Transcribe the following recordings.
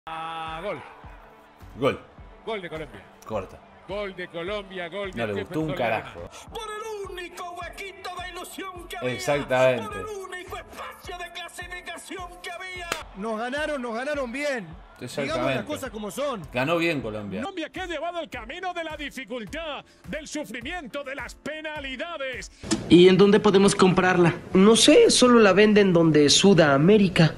Gol. Gol. Gol de Colombia. Corta. Gol de Colombia, gol de No le gustó un Jefferson carajo. Por el único huequito de ilusión que había. Exactamente. Por el único espacio de clasificación que había. Nos ganaron bien. Digamos las Exactamente. cosas como son. Ganó bien Colombia. Colombia que ha llevado el camino de la dificultad, del sufrimiento, de las penalidades. ¿Y en dónde podemos comprarla? No sé, solo la venden donde Sudamérica.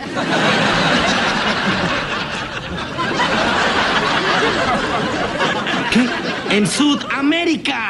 ¿Qué? ¡En Sudamérica!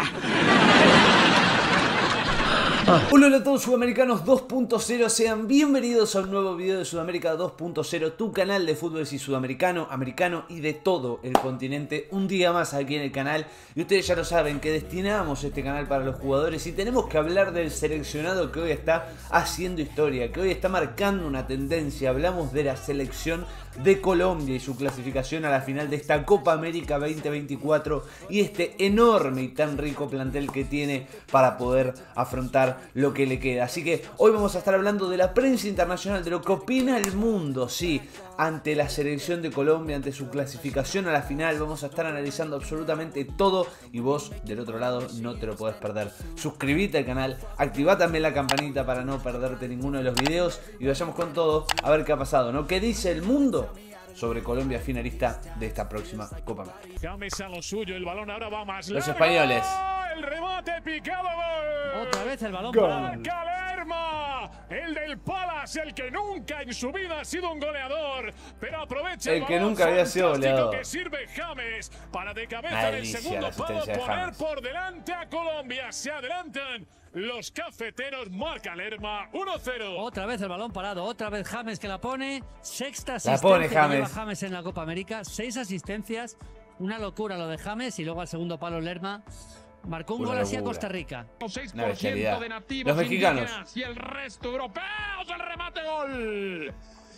Hola a todos sudamericanos 2.0, sean bienvenidos a un nuevo video de Sudamérica 2.0, tu canal de fútbol y sudamericano, americano y de todo el continente. Un día más aquí en el canal y ustedes ya lo saben que destinamos este canal para los jugadores y tenemos que hablar del seleccionado que hoy está haciendo historia, que hoy está marcando una tendencia. Hablamos de la selección de Colombia y su clasificación a la final de esta Copa América 2024 y este enorme y tan rico plantel que tiene para poder afrontar lo que le queda. Así que hoy vamos a estar hablando de la prensa internacional, de lo que opina el mundo, sí, ante la selección de Colombia, ante su clasificación a la final. Vamos a estar analizando absolutamente todo y vos del otro lado no te lo podés perder. Suscríbete al canal, activá también la campanita para no perderte ninguno de los videos y vayamos con todo a ver qué ha pasado, ¿no? ¿Qué dice el mundo sobre Colombia finalista de esta próxima Copa América? James a lo suyo, el balón ahora va más Los largo. españoles. El remate picado, gol. Otra vez el balón Gol. parado. Marca Lerma, el del Palace, el que nunca en su vida ha sido un goleador, pero aprovecha El que balón nunca había sido fantástico goleador. que sirve James para de cabeza Una en el delicia segundo la palo asistencia de poner James. por delante a Colombia. Se adelantan los cafeteros, marca Lerma 1-0. Otra vez el balón parado, otra vez James que la pone. Sexta La asistencia pone que James. lleva James en la Copa América. 6 asistencias, una locura lo de James y luego al segundo palo Lerma. Marcó un Una gol así a locura. Costa Rica. 6% Una bestialidad. de nativos Los mexicanos. indígenas y el resto europeos. El remate, gol.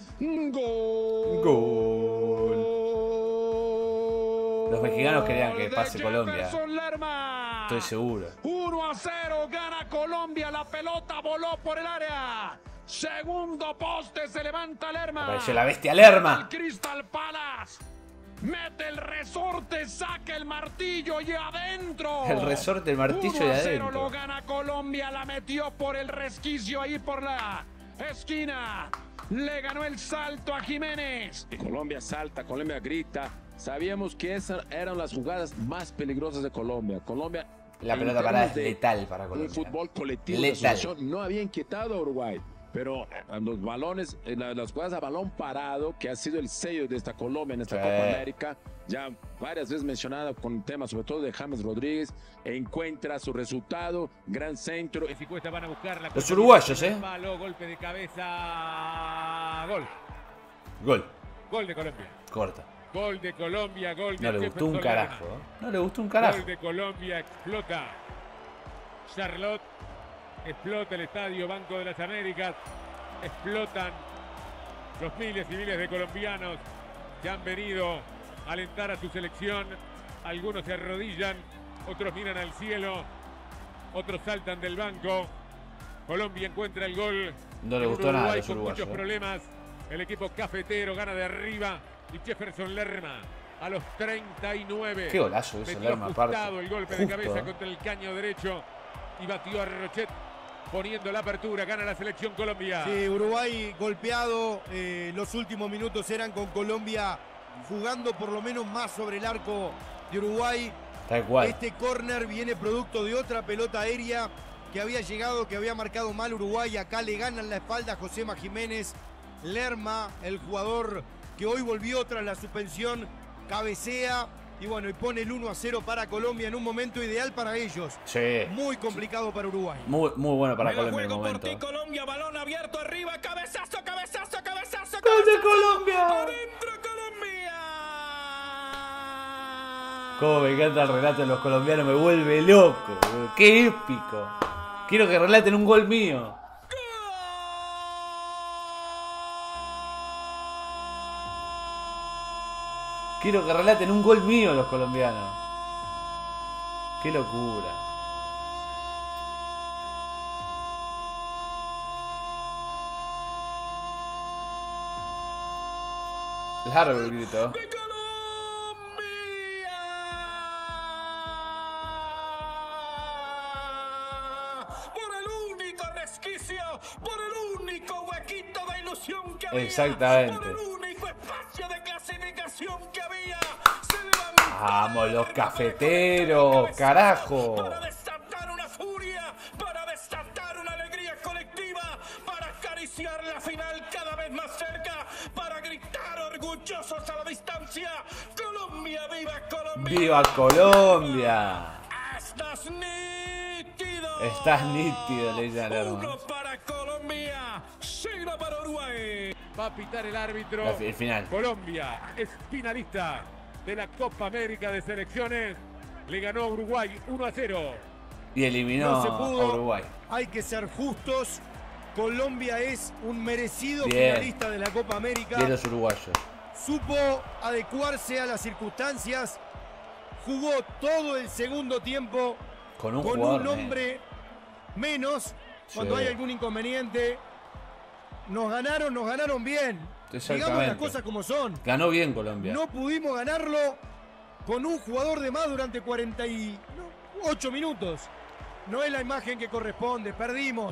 Gol. Los mexicanos querían que pase Colombia. Jefferson Lerma. Estoy seguro. 1-0, gana Colombia. La pelota voló por el área. Segundo poste, se levanta Lerma. Apareció la bestia Lerma. El Crystal Palace. Mete el resorte, saca el martillo y adentro. El resorte, el martillo y 1-0 adentro. lo gana Colombia, la metió por el resquicio ahí por la esquina. Le ganó el salto a Jiménez. Colombia salta, Colombia grita. Sabíamos que esas eran las jugadas más peligrosas de Colombia. Colombia, La en pelota parada es términos de letal para un Colombia. fútbol colectivo, Letal. de asociación, no había inquietado a Uruguay. Pero los balones, las jugadas a balón parado, que ha sido el sello de esta Colombia en esta Sí. Copa América, ya varias veces mencionada con temas sobre todo de James Rodríguez, encuentra su resultado, gran centro. Si cuesta van a buscar la Los uruguayos, Palo, golpe de cabeza. Gol. Gol. Gol de Colombia. Corta. Gol de Colombia, gol de No le gustó un Jefferson carajo. Lerma. No le gustó un carajo. Gol de Colombia, explota. Charlotte, explota el estadio Banco de las Américas. Explotan los miles y miles de colombianos que han venido a alentar a su selección. Algunos se arrodillan, otros miran al cielo, otros saltan del banco. Colombia encuentra el gol. No le en gustó nada a Uruguay los con uruguayos. muchos problemas. El equipo cafetero gana de arriba y Jefferson Lerma a los 39. Qué golazo hizo Metió Lerma aparte. ajustado el golpe de Justo, cabeza ¿eh? contra el caño derecho y batió a Rochet poniendo la apertura. Gana la selección Colombia. Sí, Uruguay golpeado. Los últimos minutos eran con Colombia jugando por lo menos más sobre el arco de Uruguay. Tal cual. Este córner viene producto de otra pelota aérea que había llegado, que había marcado mal Uruguay. Acá le ganan la espalda a Josema Jiménez. Lerma, el jugador que hoy volvió tras la suspensión, cabecea y bueno, y pone el 1-0 para Colombia en un momento ideal para ellos. Sí. Muy complicado para Uruguay. Muy bueno para Me la Colombia en el juego por momento. ti, Colombia, balón abierto arriba, cabezazo, cabezazo, cabezazo. ¡Gol de cabezazo. Colombia! ¡Adentro Colombia! Cómo me encanta el relato de los colombianos, me vuelve loco. Qué épico. Quiero que relaten un gol mío. Quiero que relaten un gol mío los colombianos. Qué locura. Largo el grito. ¡De Colombia! Por el único resquicio, por el único huequito de ilusión que había. Exactamente. Por el único espacio de clasificación que había. Se levantó. Vamos, los cafeteros, carajo. Para desatar una furia, para desatar una alegría colectiva, para acariciar la final cada vez más cerca, para gritar orgullosos a la distancia. Colombia, viva Colombia. ¡Viva Colombia! Estás nítido. Estás nítido, le dicen a Lerma. 1 para Colombia, 0 para Uruguay. Va a pitar el árbitro. El final. Colombia es finalista de la Copa América de Selecciones. Le ganó a Uruguay 1-0. Y eliminó No se pudo. a Uruguay. Hay que ser justos. Colombia es un merecido Bien. finalista de la Copa América. De los uruguayos. Supo adecuarse a las circunstancias. Jugó todo el segundo tiempo Con un con jugador un hombre menos. Cuando Sí. hay algún inconveniente. Nos ganaron bien. Digamos Exactamente. las cosas como son. Ganó bien Colombia. No pudimos ganarlo con un jugador de más durante 48 minutos. No es la imagen que corresponde. Perdimos.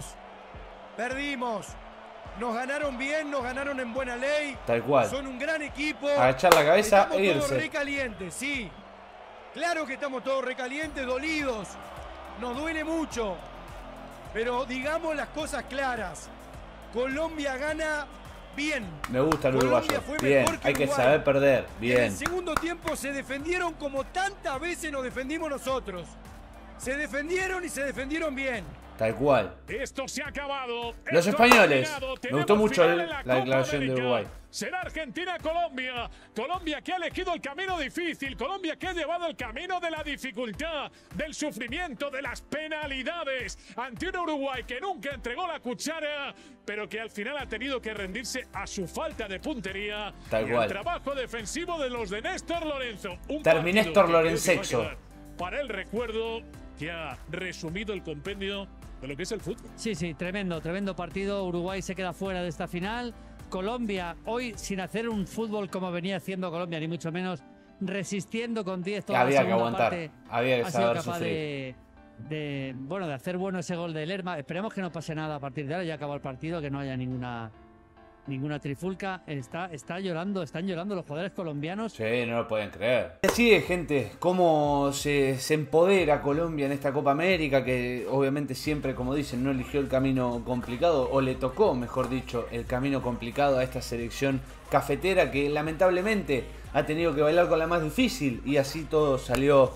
Nos ganaron bien, nos ganaron en buena ley. Tal cual. Son un gran equipo. Agachar la cabeza Estamos e todos irse. recalientes, sí. Claro que estamos todos recalientes, dolidos. Nos duele mucho. Pero digamos las cosas claras. Colombia gana bien. Me gusta el uruguayo. Colombia fue Bien, mejor que hay que Uruguay. saber perder. En Bien. el segundo tiempo se defendieron como tantas veces nos defendimos nosotros. Se defendieron y se defendieron bien. Tal cual. Esto se ha acabado. Los Esto españoles. ha terminado. Me Tenemos gustó mucho final en la Copa declaración de América. Uruguay. Será Argentina-Colombia. Colombia que ha elegido el camino difícil. Colombia que ha llevado el camino de la dificultad, del sufrimiento, de las penalidades. Ante un Uruguay que nunca entregó la cuchara, pero que al final ha tenido que rendirse a su falta de puntería. Tal y cual. al trabajo defensivo de los de Néstor Lorenzo. Un Terminéstor partido que creo que Lorenzexo. va a quedar para el recuerdo que ha resumido el compendio de lo que es el fútbol. Sí, tremendo partido. Uruguay se queda fuera de esta final. Colombia, hoy sin hacer un fútbol como venía haciendo Colombia, ni mucho menos resistiendo con 10 toda Había la que segunda aguantar, parte. había que Ha sido saber capaz sufrir. de hacer bueno ese gol de Lerma. Esperemos que no pase nada a partir de ahora, ya acabó el partido, que no haya ninguna trifulca. Están llorando los jugadores colombianos. Sí, no lo pueden creer. Así es, gente, cómo se empodera Colombia en esta Copa América, que obviamente siempre, como dicen, no eligió el camino complicado, o le tocó, mejor dicho, el camino complicado a esta selección cafetera que lamentablemente ha tenido que bailar con la más difícil, y así todo salió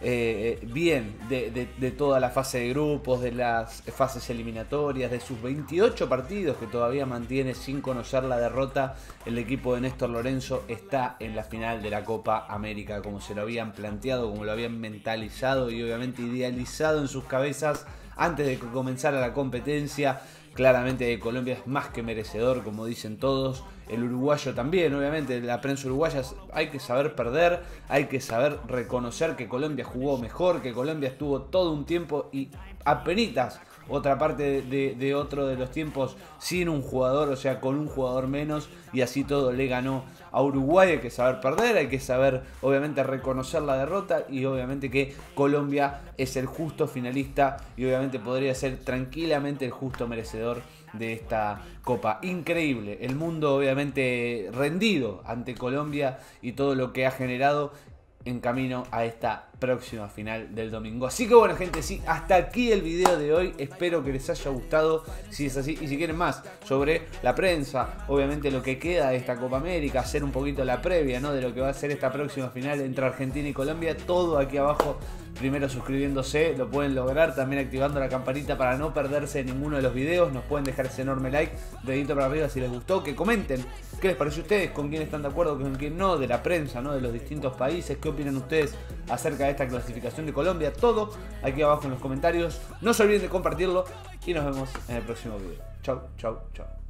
bien de toda la fase de grupos, de las fases eliminatorias, de sus 28 partidos que todavía mantiene sin conocer la derrota. El equipo de Néstor Lorenzo está en la final de la Copa América, como se lo habían planteado, como lo habían mentalizado y obviamente idealizado en sus cabezas antes de que comenzara la competencia. Claramente Colombia es más que merecedor, como dicen todos. El uruguayo también, obviamente, la prensa uruguaya. Hay que saber perder, hay que saber reconocer que Colombia jugó mejor, que Colombia estuvo todo un tiempo y apenitas otra parte de otro de los tiempos sin un jugador, o sea, con un jugador menos, y así todo le ganó a Uruguay. Hay que saber perder, hay que saber obviamente reconocer la derrota, y obviamente que Colombia es el justo finalista y obviamente podría ser tranquilamente el justo merecedor de esta Copa. Increíble, el mundo obviamente rendido ante Colombia y todo lo que ha generado en camino a esta próxima final del domingo. Así que bueno, gente, sí, hasta aquí el video de hoy. Espero que les haya gustado. Si es así, y si quieren más sobre la prensa, obviamente lo que queda de esta Copa América, hacer un poquito la previa, ¿no?, de lo que va a ser esta próxima final entre Argentina y Colombia, todo aquí abajo. Primero suscribiéndose, lo pueden lograr, también activando la campanita para no perderse ninguno de los videos. Nos pueden dejar ese enorme like, dedito para arriba si les gustó, que comenten qué les pareció a ustedes, con quién están de acuerdo, con quién no, de la prensa, ¿no?, de los distintos países, qué opinan ustedes acerca de esta clasificación de Colombia. Todo aquí abajo en los comentarios. No se olviden de compartirlo y nos vemos en el próximo video. Chau, chau, chau.